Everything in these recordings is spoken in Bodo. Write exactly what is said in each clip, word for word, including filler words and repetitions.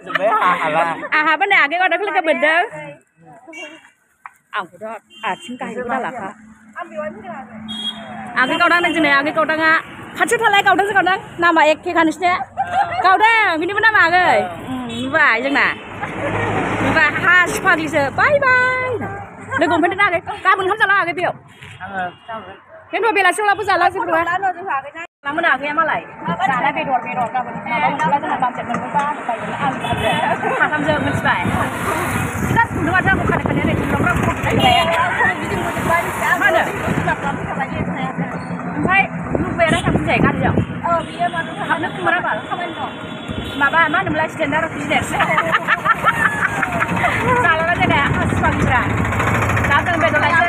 आहा बने आगे गदा खले के बेदो आं खौथ' आथिं गायनोबो दालाखा आगे गावदां नोंजोंने आगे गावदाङा खाथि थालाय गावदांसो गावदां नामा एखेखा नोंसिने गावदां बिनिबो नामा आगै नुबाय जोंना नुबाय हा सिफाग्लिसो बाय बाय लोगो हमफैदो आगै गाबोन ओंखाम जाला आगै बेयाव खिन्थु बेलासियावलाबो जाला जेबो नङा लांमोन आगैया मालाय जाला बेदर बेदर गाबोन माबा मोनला जोंना बामसेट मोनबोबा बायगोन आलु बामसेट साथामजों मोनथिबाय सिदा खुन्दुं माथो आंखौ खानाय खानाय खुन्दुंफ्रा खर'जों मा होनो ओमफ्राय लुबैया ना थांफिनसै गारिजों हाबनो खुमारा बाल खामानि दं माबा मा होनोमोनलाय स्टेन्डार्ड अफ बिजनेस जालाला जायगाया सिफांफ्रा दा जों बेदर लायसै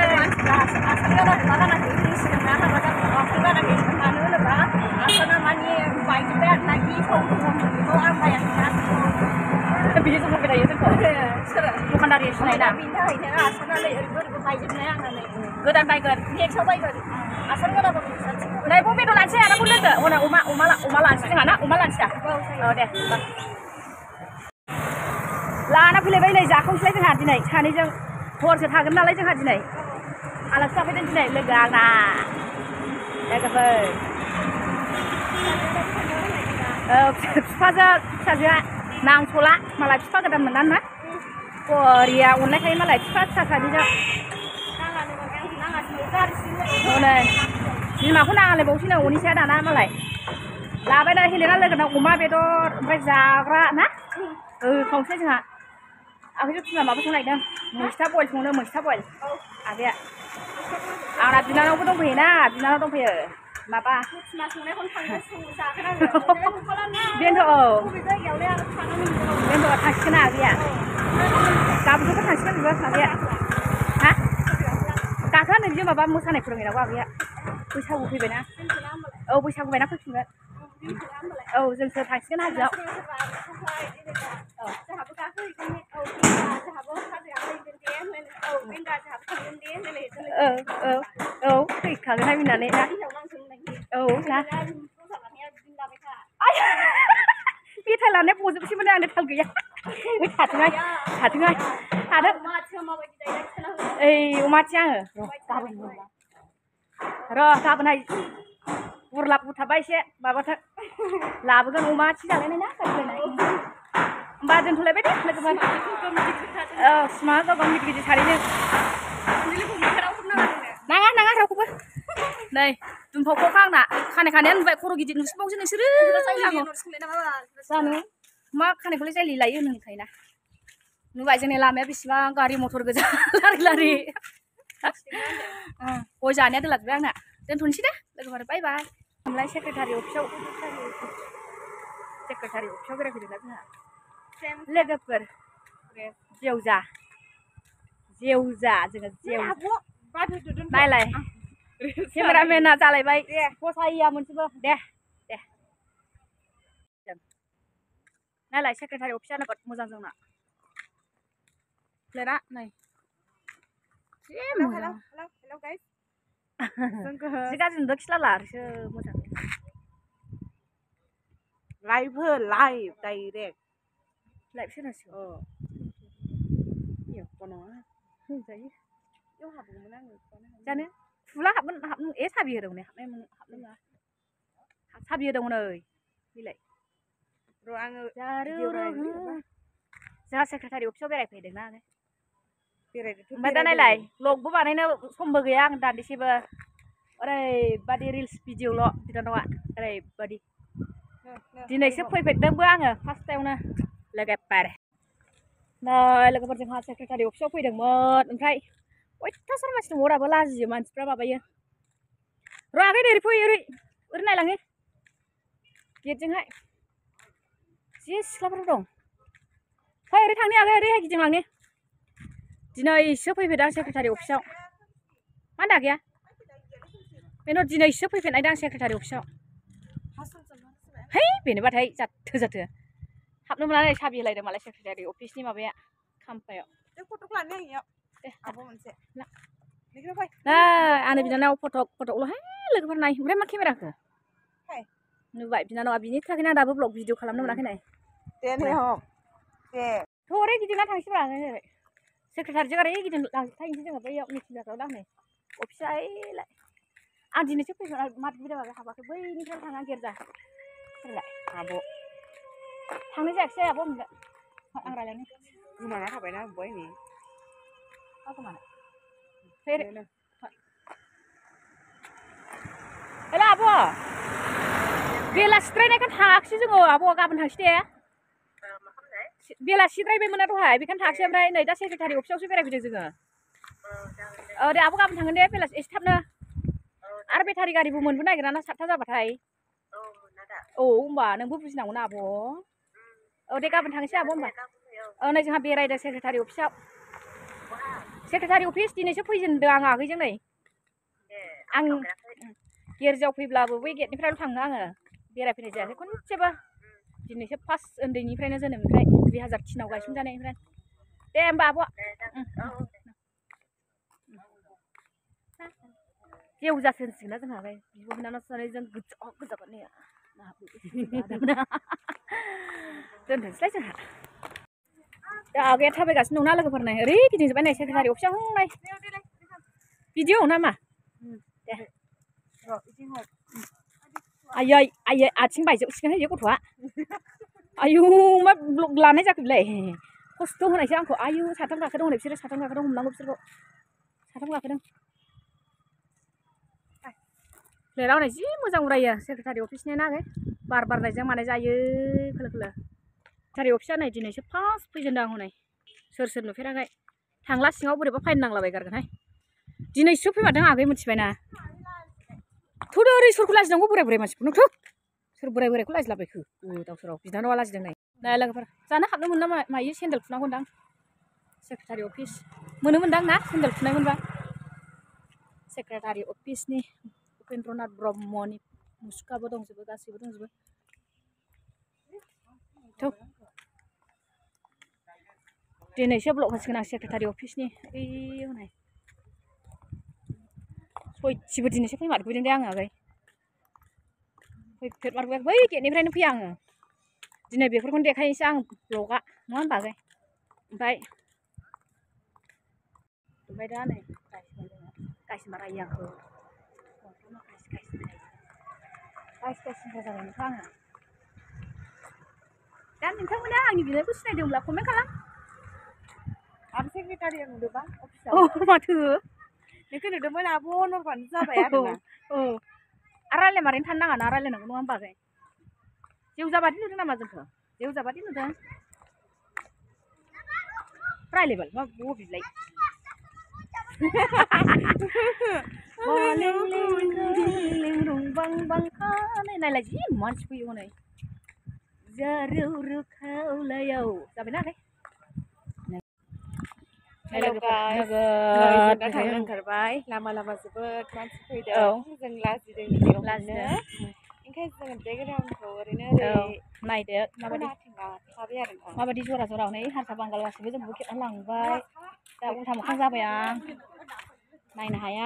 बिदि जोंखौ बेरायो जोंखौ दखानदारि सिनायना गोदान बायगोन नेक्स्टआव बायगोन आसान गोदान नै बे बेदर लानोसै आदाखौ लोगो उनाव अमा अमा अमा लानोसै जोंहा ना अमा लानोसै दा औ दे लाना फैलायबाय नै जाखांसैलाय जोंहा दिनै सानैजों हरसो थागोन नालाय जोंहा दिनै आलासि जाफैदों दिनै लोगो आंना लोगोफोर औ बिफाजों फिसाजोआ नांथ'ला मालाय बिफा गोदान मोननानै ना बरिया अनलायखायो मालाय बिफा फिसा सानैजों हनै बिमाखौ नांलायबावसै नो अनिसाया दाना मालाय लाबाय दा हेलेना लोगोना अमा बेदर ओमफ्राय जाग्रा ना खावसै जोंहा आगैजों बिमा माबा संलायदों मैस्था बयल संनो मैस्था बयल आगैया आंना बिनानावबो दंफैयो ना बिनानाव दंफैयो माबा बेनोथ' औ बेनोथ' थांसिगोन आगैया गाबोनथ' थांसिगोन बिबो आगैया हा गाखोआ नै बियो माबा मोसानाय फोरोंहैनांगौ आगैया बैसागु फैबायना औ बैसागु बायना फैफिनगोन औ जोंसो थांसिगोन हाजोआव औ औ औ फैखागोनहाय फैनानै ना औ ना मेथाइ लानाया बजोबसैमोन आंनो थाल गैया थाथोंहाय थाथोंहाय थाथों ओइ अमाथि आङो र' गाबोनहाय बुरलाब बुथाबा एसे माबाथों लाबोगोन अमा आथि जालायनाय ना गायलायनाय होमबा दोनथ'लायबाय दे लोगोफोर औ सिमा गाव गाव गिदिर गिदिर सारैनो नाङा नाङा रावखौबो नै दुमफावखौखा आंना खानाय खानाया नुबाय खर' गिदिर नुसिबावसो नोंसोरो जानो मा खानायखौलाय जायलि लायो होनखायोना नुबाय जोंनि लामाया बेसेबां गारि मथर गोजा लारि लारि गय जानाया दोलाजोब्बाय आंना दोनथ'नोसै दे लोगोफोर बाय बाय ओमफ्राय सेक्रेटारि अफिसाव सेक्रेटारि अफिसाव बेरायफैदोंना जोंहा लोगोफोर जेवजा जेवजा जोङो जेव नायलाय केमेरामेना जालायबाय फसायिया मोनसेबो दे दे नायलाय सेक्रेटारि अफिसा नोगोद मोजां जोंना प्लेटआ नै जि गाज्रि नुदों खिलाला आरोसो मोजां लाइभ हो लाइभ डाइरेक्ट लाइभ होनांसिगौ एख' नङा होनजायो बेयाव हाबगौमोन आङो जानो फुला हाबगोन हाबनो ए साबि होदों नै हाबनाय हाबनो नङा साबि होदों नै बिलाइ र' आङो जोंहा सेक्रेटारि अफिसाव बेरायफैदोंना आङो बेरायदों ओमफ्राय दा नायलाय ब्लगबो बानायनो समबो गैया आं दान्दिसेबो ओरैबादि रिल्स भिडिअल' बिनानावा ओरैबादि दिनैसो फैफेरदोंबो आङो फार्स्ट टाइमनो लोगोफोर नै लोगोफोर जोंहा सेक्रेटारि अफिसाव फैदोंमोन ओमफ्राय अयथासार मानसि दङ अराबो लाजियो मानसिफ्रा माबायो र' आगै ओरै फै ओरै ओरै नायलाङो गेटजोंहाय जि सिख्लाफोर दं फै ओरै थांनि आगै ओरैहाय गिदिंलांनि दिनैसो फैफेरदों आं सेक्रेटारि अफिसाव मा होनदों आगैया बेनो दिनैसो फैफेरनायदों आं सेक्रेटारि अफिसाव है बेनोबाथाय जाथो जाथो हाबनो मोननानै साबि होलायदों मालाय सेक्रेटारि अफिसनि माबाया खामफ्लायाव फटक लानो आंनियाव दे आब' मोनसे ला नै आंनि बिनानाव फटक फटकल'हाय लोगोफोर नाय ओमफ्राय मा केमेराखौ नुबाय बिनानावा बिनि थाखायनो आं दाबो ब्लग भिडिअ खालामनो मोनाखै नै दे नै हम दे थोरै गिदिंना थांसैब्रा जाबाय सेक्रेटारिजों आरो गिदिं थांसै जोङो बैयाव मिथिं जाग्रायाव दांनै अफिसा ओइलाय आं दिनैसो फैगोन मात बिदाबाबो हाबाखै बैनिफ्राय थाङा गेरजा फैलाय आब' थांनाय जायाखिसै आब' होनदो आं रायलायनो गोमाना थाबायना बय नै मा गोमाना फेर हेल' आब' बेलासिद्रायनायखाय थाङाखिसै जोङो आब' गाबोन थांसै दे बेलासिद्रायबायमोन दहाय बेखायनो थांसै ओमफ्राय नै दा सेक्रेटारि अफिसावसो बेरायफैदों जोङो औ दे आब' गाबोन थांगोन दे बेलासि एसे थाबनो आरो बेटारि गारिबो मोनबो नागिरा ना सातथा जाबाथाय औ होमबा नोंबो बुजिनांगौना आब' औ दे गाबोन थांसै आब' होमबा औ नै जोंहा बेरायदों सेक्रेटारि अफिसाव सेक्रेटारि अफिस दिनैसो फैजेनदों आं आगैजों नै आं गिर्जायाव फैब्लाबो बै गेटनिफ्रायल' थाङो आङो बेरायफैनाय जायाखै खनसेबो दिनैसो फार्स्ट उन्दैनिफ्रायनो जोनोमनिफ्राय दुइ हाजार तिनाव गायसनजानायनिफ्राय दे होमबा आब' जेवजासो होनसिगोन ना जोंहा बे बिब' बिनानाव सानैजों गोजा गोजागोन नै दोनथ'नोसैलाय जोंहा दा आगैया थाबायगासिनो दंना लोगोफोरनाय ओरै गिदिंजोब्बाय नै सेक्रेटारि अफिसाव हंनाय बिदियाव ना मा दे आयै आयै आथिं बायजोबसिगोनहाय बे गथ'आ आयु मा ब्लग लानाय जाखो बेलाय खस्थ' होनायसो आंखौ आयु साथाम गाखोदों हनै बिसोरो साथाम गाखोदों हमनांगौ बिसोरखौ साथाम गाखोदों फ्लेराव हनै जि मोजां उरायो सेक्रेटारि अफिसनि ना आगै बार बारनायजों मानाय जायो खोलो खोलो सेक्रेटारि अफिसा नै दिनैसो फार्स्ट फैजेनदों आं हनै सोर सोर नुफेराखै थांला सिङाव बोरैबा फाइन नांलाबायगारगोनहाय दिनैसो फैमारदों आगै मिथिबायना थौदो ओरै सोरखौ लाजिनांगौ बोराय बोराय मानसिखौ थौ सोर बोराय बोरायखौ लाजिलाबायखो गोदाव सोराव बिनानावा लाजिदों नै नै लोगोफोर जानो हाबनो मोन ना मायो सेन्देल खुनांगौ होनदां सेक्रेटारि अफिस मोनोमोनदां ना सेन्देल खुनाय मोनबा सेक्रेटारि अफिसनि उपेन्द्रनाथ ब्रह्मनि मुसुखाबो दंजोबो गासैबो दंजोबो थौ दिनैसो ब्लक होसिगोन आं सेक्रेटारि अफिसनि ओइ हनै सयथिबो दिनैसो फैमारफैदों दे आङो आगै फैफेरमारबाय बै गेटनिफ्रायनो फैया आङो दिनै बेफोरखौनो देखायनोसै आं ब्लगआ नङा होनबा आगै ओमफ्राय ओमफ्राय दा नै गासिमा रायो आंखौ गाइस गाइसनिफ्राय जाबायमोनथ' आङो दा नोंथांमोना आंनि बिनायखौ सिनायदोंब्ला कमेन्ट खालाम आब' सेक्रेटारिया नुदोंबा अफिसाव औ माथो नोंखौ नुदोंमोन आब' नरबानो जाबाय आरोना औ आरो रायलायमारैनो थानो नाङा ना रायलायनांगौ नङा होमबा आगै जेवजाबादि नुदों नामा जोंखौ जेवजाबादि नुदों रायलायबाल मा बबिलाय नायलाय जि मानसि फैयो हनै जारौ रुखावलायाव जाबायना आगै नोगोद थांनो ओंखारबाय लामा लामा जोबोद मानसि फैदों जों लाजिदों भिडिअ खालामनो ओंखायनो जोङो बेकग्राउन्डखौ ओरैनो ओरै नायदो माबायदि थाबाय आरो माबायदि जरा जरा हनै हारसा बांगाल गासिबो जोंबो खेबना लांबाय दा उल्था मोखां जाबाय आं नायनो हाया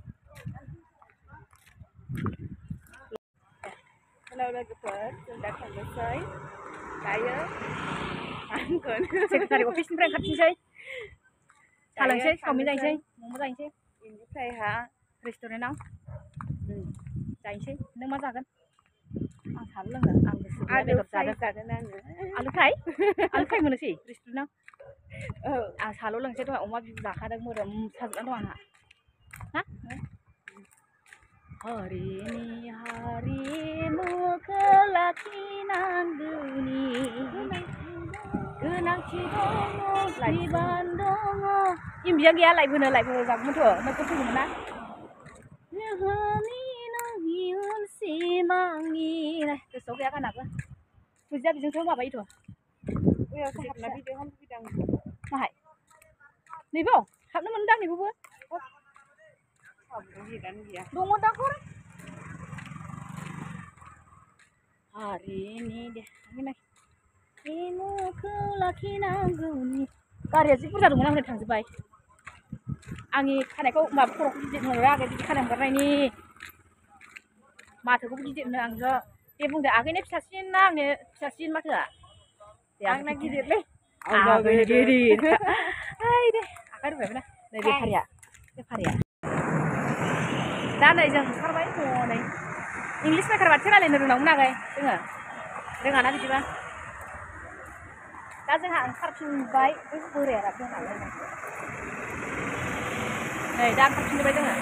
हेलौ लोगोफोर जों दा थांनोसै दायो थांगोन सेक्रेटारि अफिसनिफ्राय ओंखारफिनसै साहा लोंसै चावमिन जाहैसै मम' जाहैसै बेनिफ्रायहा रेस्टुरेन्टआव जाहैसै नों मा जागोन आं साल' लोङो आं गोसो गैया बेदर जादों जागोन आङो आलु फ्राय आलु फ्राय मोनोसै रेस्टुरेन्टआव औ आं साल' लोंसै दहाय अमा बिबु जाखादों मोदोम साजोबनानै दं आंहा हा हारिनि हारिमुखौ लाखिनांगौनि गोनांथि दङ बिबान दङ इम्बिया गैया लाइभ होनो लाइभ जागौमोनथ' नोंखौ फैगौमोन ना नोंनि नोंनि उन सिमांनि गोसोआव गैया गानाबो बुजिया बेजोंथ' माबायोथ' बैयावसो हाबना भिडिअ खालामनो फैदों आं माहाय नैबाव हाबनो मोनदां नैबावबो दङ दाखौ हारिनि दे हारिमुखौ लाखिनांगौनि गारिया जि बुरजा दंमोन आं थांजोब्बाय आंनि खानायखौ माबा खर'खौ गिदिर होनो आगै बिदि खानाय हगारनायनि माथोखौबो गिदिर होनो आंजों दे बुंदो आगैनो फिसासिन ना आंनो फिसासिन माथोआ आंना गिदिरलै Ah, gini gini. Hai deh, akan berapa nih? Dari Faria, dari Faria. Dan dari jam sekarang mau nih. English mereka baca lah ini runang mana guys? Dengar, dengar nanti juga. Kasih hang kartun baik, itu boleh ya, dengar. Nih, dan kartun baik dengar.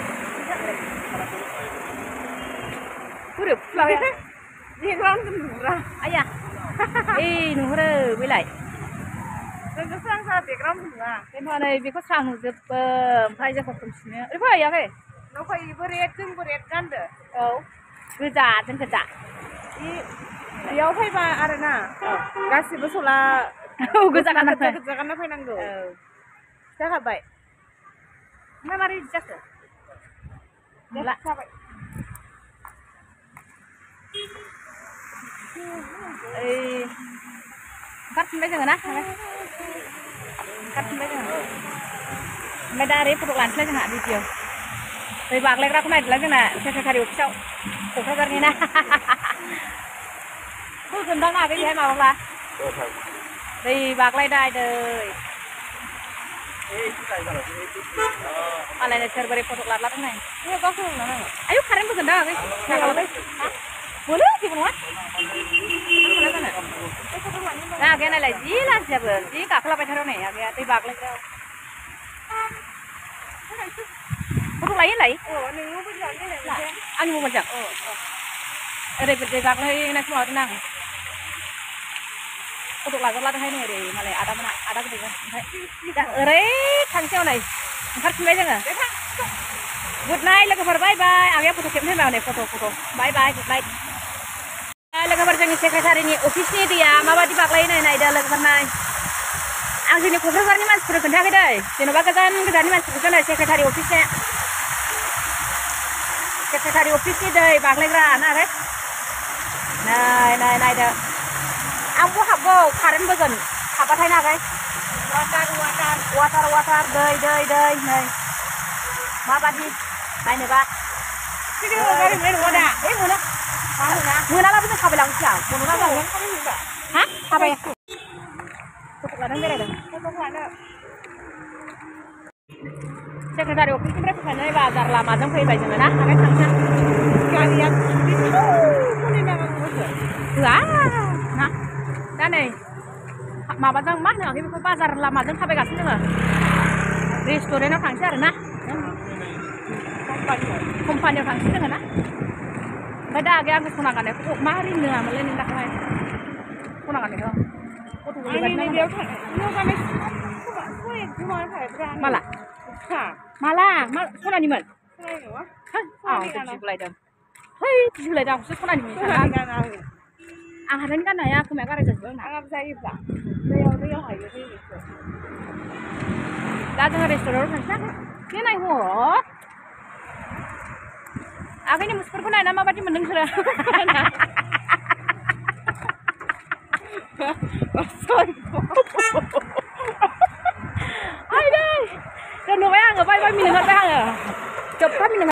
Kurang, pulau ya. Ini orang murah. Ayah. Eh, nuhur, bilai. Itu sang salah background murah. Kenapa nih? Biko sang nujup, pahaya fokus nih. Ribu ya ke? Noko ibu red, jeng red kan deh. Oh, kerja, jeng kerja. I, dia apa iba arena? Kasih besola. Oh, kerja kan apa? Kerja kan apa yang nanggo? Siapa baik? Mana mari cek. Lah, siapa? Eh, kartun baca nggak nah? Kartun baca nggak? Beda dari produk lain baca nggak video? Dari bak lek aku naik lagi nak, saya cari ukcau, ukcau kerja nah. Aku gendang nak cái gì hay mà lah? Dari bak lek dah deh. Malah ni cari beri produk lain lain. Ini kau tuh mana? Ayo karen tu gendang ke? Kalau boleh, boleh sih boleh. Nah, cái này là dí là sẽ bữa dí cả cái là phải theo này, cái tây bạc lên theo. Không lấy lấy. Ồ, nếu không biết chọn cái này anh mua một chẳng. Ở đây tây bạc này này không ở đây nào. Có tục lại con lát hay này để mà lại ada mana ada cái gì không? Ở đây thằng treo này, phát lấy chưa nè? Good night, lagi bye bye. Aku foto kemana mau nih foto foto. Bye bye, good night. Lagi berjanji sekretari ini ofisnya dia, mama di bak lain nih, dah lagi pernah. Ang sini profesor ni mas sudah kendak kita, sini bakasan kita ni mas sudah sekretari ofisnya. Sekretari ofisnya deh, bak lagi rana deh. Nah, nah, nah dah. Aku habo karen bagan, apa thay nak guys? Watar, watar, watar, watar, deh, deh, deh, nih. Mama di, main ni bah. Ini kalau karen main wadah, Eh mana? Muna lah betul kabel aku siap. Muna lah kan? Hah? Apa ya? Tutup ladang beda dah. Tutup ladang. Sekretari ofis ini berapa kan? Bazar lama jam kau ibadah mana? Akan tangsa. Kalian itu pun ini memang mudah. Wah, nah, dan ni, mama jam mana? Kita bazar lama jam sampai kat sini lah. Restoran orang tangsa ada nah. Kompani. Kompani orang tangsa ada nah. Beda agak aku kunakan deh. Oh, mari nih, malah ni tak main. Kunakan deh. Oh, tu boleh Ini dia kan, ini kan ni. Kau yang cuma saya berani. Malah. Ha. Malah, mal, kunakan ni mal. Saya ni wah. Ah, tu boleh dah. Hei, tu boleh dah. Saya kunakan ni. Kunakan kan aku. Ah, hari ni kan ya, aku mereka ada jual nak. Anggap saya iba. Dia dia hari ni itu. Dah tu restoran kan siapa? Ni naik ho. Aku ini muspur pun nama baju mendeng sudah. Hai deh. Dan lu bayang nggak? Bayang minum apa bayang ya? Cepat minum.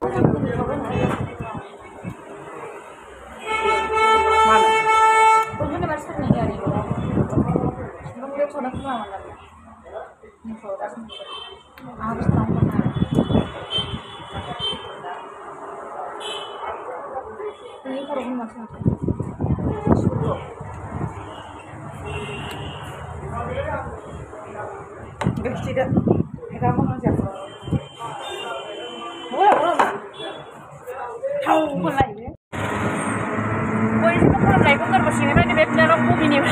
Mana? Punya besar nih hari ini. Sebelum dia sudah pulang lagi. Ini sudah. Harus tahu mana. Ini kalau mau masuk. Gak tidak. Kamu masih apa? Boleh, boleh. Tahu boleh ya. Boy, itu kalau naik motor bersih ni, ni bebek darah bumi ni.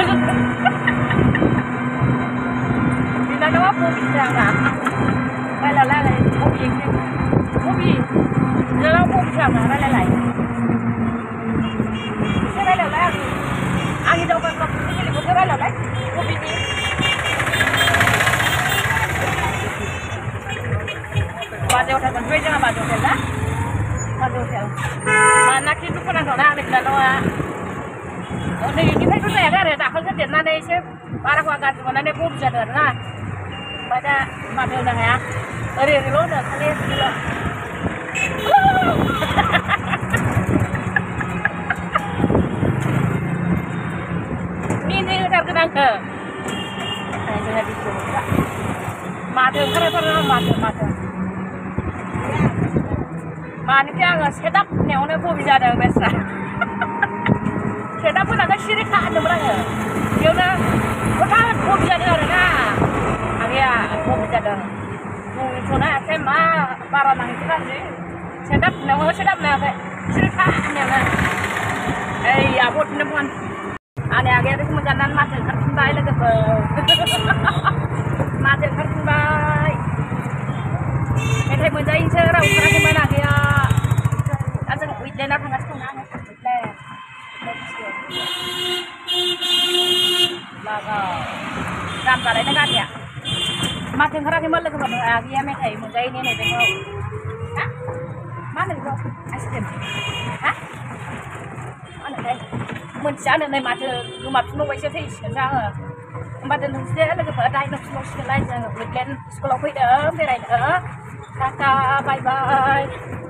Bila nawa bumi sama. Kalau lah, bumi ni, bumi. Kalau bumi sama, kalau lah. Kalau lah, angin dah bukan bumi ni, bukan kalau lah, bumi ni. Baca hotel kan, dua jangan baca hotel dah. Baca hotel. Mana kita pun nak nak nak nak. Oh, ni kita itu saya ada, tak kalau dia nak ni saya para kawan mana ni pun bisa ada lah. Baca hotel dah ya. Dari dulu dah kali dulu. Ini ni terkenal ke? nih di sini. Mati keren keren mati mati. Mati yang setup nih, udah bu bisa ada besar. Setup pun agak syirik kan sebenarnya. Dia udah, udah bu bisa ada nah. Agak bu bisa ada. Bu itu nah saya mah para nang itu kan sih. Setup nih, udah setup nih kayak syirik kan nih. Eh ya bu teman. Ane agak itu menjalan mati kerja baik lagi bu. Mati kerja baik. Thầy muốn dạy chơi đâu có cái mana kia anh sẽ quỵt lên nó thằng không ăn quỵt lên là làm cả đấy nó gạt nhỉ mà thường khá cái mất là cái vật à kia mẹ thầy muốn dạy này này được không hả má được không anh sẽ tìm hả anh ở đây muốn sáng được này mà thường cứ mặt nó quay siêu thị sao rồi mà đừng sẽ là cái vợ đây nó nó sẽ lại rồi quỵt lên school quỵt ở cái này nữa. Kakak, bye bye.